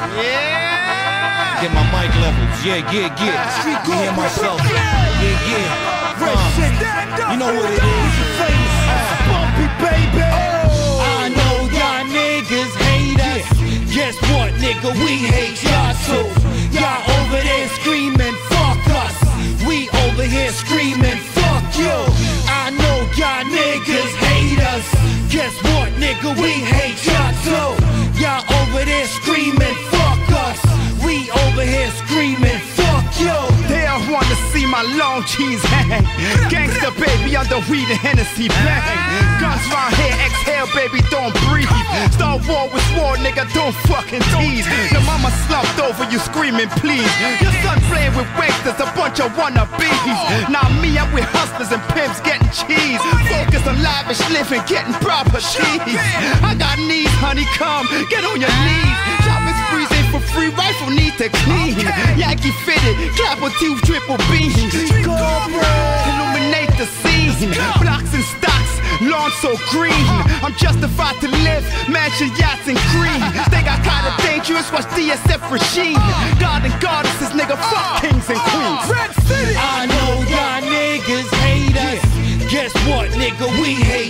Yeah. Get my mic levels. Yeah. Street you hear myself. Yeah. You know what it is. Bumpy, baby. I know y'all niggas hate us. Guess what, nigga? We hate y'all too. Y'all over there screaming, fuck us. We over here screaming, fuck you. I know y'all niggas hate us. Guess what, nigga? We hate y'all too. Y'all over there screaming, fuck us. We over here screaming, fuck you. They all wanna see my long cheese hang. Gangsta baby under weed and Hennessy bang. Guns round here, exhale baby, don't breathe. Start war with war, nigga, don't fucking tease. Your mama slumped over you screaming please. Your son playing with wanksters, a bunch of wannabes. Now me, I'm with hustlers and pimps getting cheese. Focus on lavish living, getting proper cheese. I got knees, honey, come, get on your knees. Shopping sprees ain't for free, rifle need to clean. Yankee fitted, clap with two triple beams. Illuminate the scene. Blocks and stocks, lawn so green. I'm justified to live, mansion, yachts, and green. Think I kinda dangerous, watch DSF regime. God and goddesses, nigga, fuck kings and queens. I know y'all niggas hate us. Guess what, nigga? We hate